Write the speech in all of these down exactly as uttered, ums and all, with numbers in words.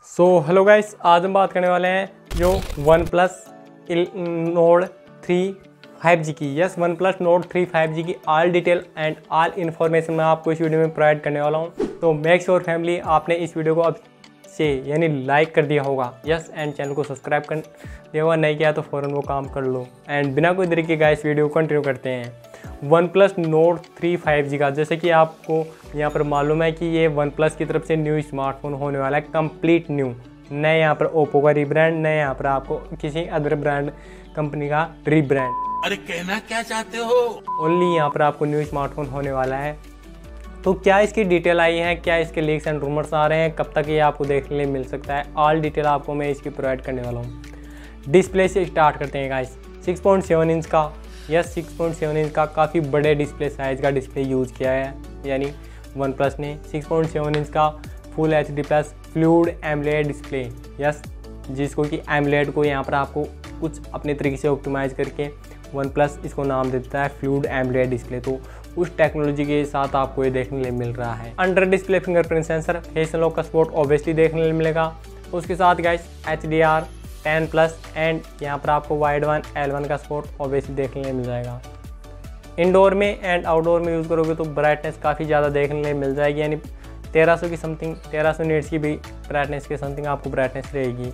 So hello guys, आज हम बात करने वाले हैं जो OnePlus Nord three five G की। Yes, OnePlus Nord three five G की all detail and all information मैं आपको इस वीडियो में प्रोवाइड करने वाला हूं। तो मेक श्योर फैमिली आपने इस वीडियो को अब से यानी लाइक कर दिया होगा। यस, एंड चैनल को सब्सक्राइब कर दिया होगा, नहीं किया तो फ़ौरन वो काम कर लो। एंड बिना कोई देरी के गाइस वीडियो को कंटिन्यू करते हैं। OnePlus Nord three five G का, जैसे कि आपको यहाँ पर मालूम है कि ये वन प्लस की तरफ से न्यू स्मार्टफोन होने वाला है, कंप्लीट न्यू। न यहाँ पर ओप्पो का रीब्रांड, न यहाँ पर आपको किसी अदर ब्रांड कंपनी का रीब्रांड। अरे कहना क्या चाहते हो? ओनली यहाँ पर आपको न्यू स्मार्टफोन होने वाला है। तो क्या इसकी डिटेल आई है, क्या इसके लीक्स एंड रूमर्स आ रहे हैं, कब तक ये आपको देखने मिल सकता है, ऑल डिटेल आपको मैं इसकी प्रोवाइड करने वाला हूँ। डिस्प्ले से स्टार्ट करते हैं guys. Six point seven inch का, yes six point seven inch का काफ़ी बड़े डिस्प्ले साइज़ का डिस्प्ले यूज़ किया है, यानी वन प्लस ने सिक्स पॉइंट सेवन इंच का full H D plus fluid AMOLED display, yes जिसको कि एमोलेड को यहाँ पर आपको कुछ अपने तरीके से ऑप्टिमाइज़ करके वन प्लस इसको नाम देता है फ्लूइड एमोलेड डिस्प्ले। तो उस टेक्नोलॉजी के साथ आपको ये देखने मिल रहा है। Under display fingerprint sensor, face unlock का सपोर्ट ऑब्वियसली देखने मिलेगा। उसके साथ guys H D R ten plus and यहाँ पर आपको वाइड वन एल वन का सपोर्ट ऑब्वियसली देखने मिल जाएगा। इंडोर में एंड आउटडोर में यूज़ करोगे तो ब्राइटनेस काफ़ी ज़्यादा देखने मिल जाएगी, यानी तेरह सौ की समथिंग तेरह सौ नीट्स की भी ब्राइटनेस के समथिंग आपको ब्राइटनेस रहेगी।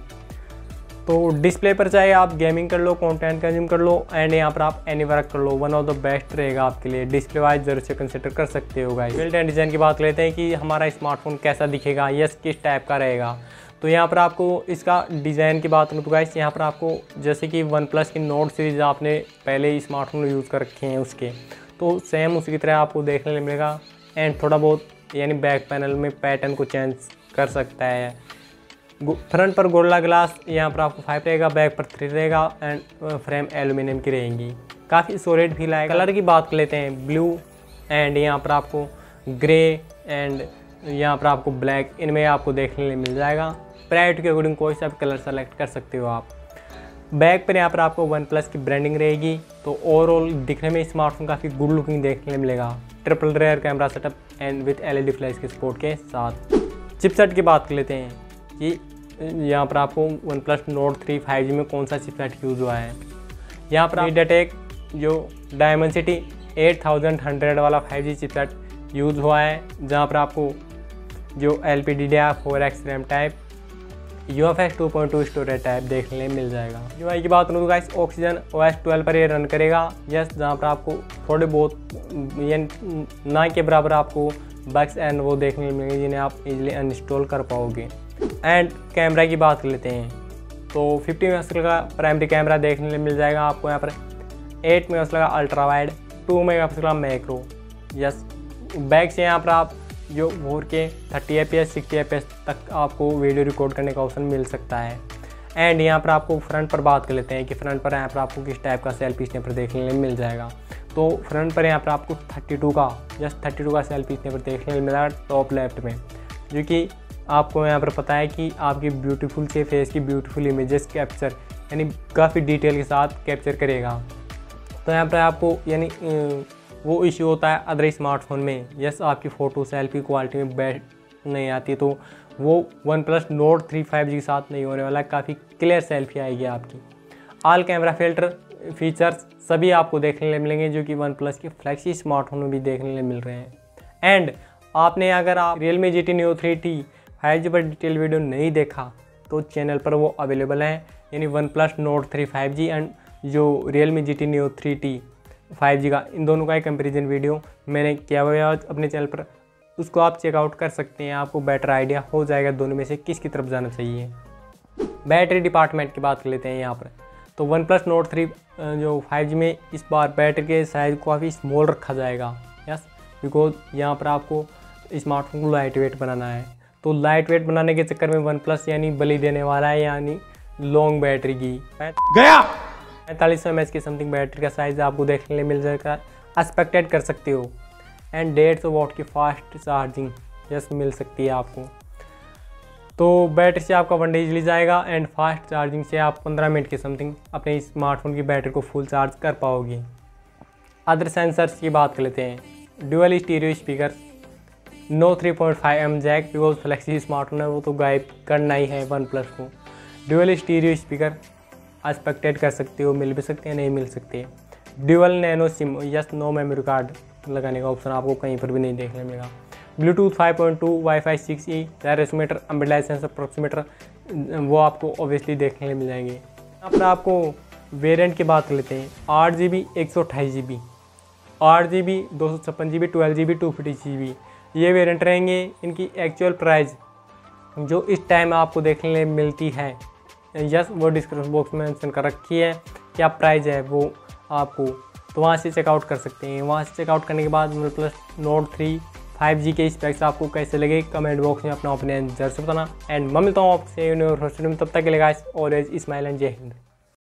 तो डिस्प्ले पर चाहे आप गेमिंग कर लो, कंटेंट कंज्यूम कर लो एंड यहाँ पर आप एनी वर्क कर लो, वन ऑफ द बेस्ट रहेगा आपके लिए। डिस्प्ले वाइज जरूर से कंसिडर कर सकते हो गाइस। बिल्ड एंड डिज़ाइन की बात लेते हैं कि हमारा स्मार्टफोन कैसा दिखेगा, यस किस टाइप का रहेगा। तो यहाँ पर आपको इसका डिज़ाइन की बात करूँ तो गाइस यहाँ पर आपको जैसे कि वन प्लस की नोट सीरीज़ आपने पहले स्मार्टफोन यूज़ कर रखे हैं उसके, तो सेम उसी की तरह आपको देखने मिलेगा। एंड थोड़ा बहुत यानी बैक पैनल में पैटर्न को चेंज कर सकता है। फ्रंट पर गोरिल्ला ग्लास यहाँ पर आपको फाइव रहेगा, बैक पर थ्री रहेगा एंड फ्रेम एल्यूमिनियम की रहेंगी, काफ़ी सॉलिड फील आएगा। कलर की बात कर लेते हैं, ब्लू एंड यहाँ पर आपको ग्रे एंड यहाँ पर आपको ब्लैक, इनमें आपको देखने लिए मिल जाएगा। प्राइस के अकॉर्डिंग कोई सा भी कलर सेलेक्ट कर सकते हो आप। बैक पर यहाँ पर आपको वन प्लस की ब्रांडिंग रहेगी। तो ओवरऑल दिखने में स्मार्टफोन काफ़ी गुड लुकिंग देखने मिलेगा। Triple rear camera setup and with L E D flash के सपोर्ट के साथ। चिपसेट की बात कर लेते हैं कि यहाँ पर आपको OnePlus Nord three five G में कौन सा चिपसेट यूज़ हुआ है। यहाँ पर मीडियाटेक जो डायमेंसिटी एट थाउजेंड हंड्रेड वाला फाइव जी चिपसेट यूज़ हुआ है, जहाँ पर आपको जो L P D D R four X RAM type, U F S two point two storage type देखने मिल जाएगा। यू आई की बात करूँ तो guys Oxygen O S twelve पर ये रन करेगा, यस जहाँ पर आपको थोड़े बहुत यानी ना के बराबर आपको बग्स एंड वो देखने मिलेंगे जिन्हें आप इजीली अनइंस्टॉल कर पाओगे। एंड कैमरा की बात कर लेते हैं तो फिफ्टी मेगापिक्सल का प्राइमरी कैमरा देखने मिल जाएगा आपको। यहाँ पर एट मेगापिक्सल का अल्ट्रा वाइड, टू मेगापिक्सल का मैक्रो, यस बैक से यहाँ पर आप जो four K thirty F P S sixty F P S तक आपको वीडियो रिकॉर्ड करने का ऑप्शन मिल सकता है। एंड यहाँ पर आपको फ्रंट पर बात कर लेते हैं कि फ्रंट पर यहाँ पर आपको किस टाइप का सेल्फी स्नैपर देखने में मिल जाएगा। तो फ्रंट पर यहाँ पर आपको थर्टी टू का जस्ट थर्टी टू का सेल्फी स्नैपर देखने में मिला टॉप लेफ्ट में, जो कि आपको यहाँ पर पता है कि आपकी ब्यूटीफुल से फेस की ब्यूटीफुल इमेजेस कैप्चर यानी काफ़ी डिटेल के साथ कैप्चर करेगा। तो यहाँ पर आपको यानी वो इश्यू होता है अदर स्मार्टफोन में, यस आपकी फ़ोटो सेल्फी क्वालिटी में बेस्ट नहीं आती, तो वो OnePlus Nord three five G के साथ नहीं होने वाला, काफ़ी क्लियर सेल्फी आएगी आपकी। ऑल कैमरा फिल्टर फीचर्स सभी आपको देखने मिलेंगे, जो कि वन प्लस के फ्लैगशिप स्मार्टफोन में भी देखने मिल रहे हैं। एंड आपने अगर आप Realme G T new three T five G पर डिटेल वीडियो नहीं देखा तो चैनल पर वो अवेलेबल है, यानी OnePlus Nord three five G and जो Realme G T new three T five G का, इन दोनों का एक कंपेरिजन वीडियो मैंने किया हुआ है अपने चैनल पर, उसको आप चेकआउट कर सकते हैं। आपको बेटर आइडिया हो जाएगा दोनों में से किसकी तरफ जाना चाहिए। बैटरी डिपार्टमेंट की बात कर लेते हैं यहाँ पर। तो वन प्लस नोड थ्री जो फाइव जी में इस बार बैटरी के साइज़ को काफ़ी स्मॉल रखा जाएगा, यस बिकॉज यहाँ पर आपको स्मार्टफोन को लाइट वेट बनाना है। तो लाइट वेट बनाने के चक्कर में वन प्लस यानी बलि देने वाला है, यानी लॉन्ग बैटरी की गया पैंतालीस सौ एम एच की समथिंग बैटरी का साइज़ आपको देखने लिए मिल जाएगा, एक्सपेक्टेड कर सकते हो। एंड डेढ़ सौ वॉट की फास्ट चार्जिंग यस मिल सकती है आपको। तो बैटरी से आपका वन डे इजली जाएगा एंड फास्ट चार्जिंग से आप पंद्रह मिनट के समथिंग अपने स्मार्टफोन की बैटरी को फुल चार्ज कर पाओगे। अदर सेंसर्स की बात कर लेते हैं। Dual stereo speaker, no three point five M jack, because flexi smartphone है वो तो गायब करना ही है वन प्लस को। ड्यूअल स्टीरियो स्पीकर एक्सपेक्टेड कर सकते हो, मिल भी सकते हैं, नहीं मिल सकते। Dual nano SIM, yes no memory card लगाने का ऑप्शन आपको कहीं पर भी नहीं देखने मिलेगा। Bluetooth five point two, WiFi six E, डायरेक्सोमीटर, एम्बेडेड सेंसर, अप्रोक्सीमीटर वो आपको ऑब्वियसली देखने मिल जाएंगे। अपना आपको वेरिएंट की बात लेते हैं। आठ जी बी, एक सौ अट्ठाईस जी बी, आठ जी बी, दो सौ छप्पन G B, twelve G B, two fifty G B, ये वेरिएंट रहेंगे। इनकी एक्चुअल प्राइस जो इस टाइम आपको देखने मिलती है, यस वो डिस्क्रिप्शन बॉक्स में मेंशन कर रखी है, क्या प्राइस है वो आपको, तो वहाँ से चेकआउट कर सकते हैं। वहाँ से चेकआउट करने के बाद OnePlus note three five G के स्पेक्स आपको कैसे लगे कमेंट बॉक्स में अपना ओपिनियन जरूर से बताना। एंड मैं मिलता हूँ आपसे यूनिवर्सिटी में, तब तक के लिए गाइस ऑलवेज स्माइल एंड जय हिंद।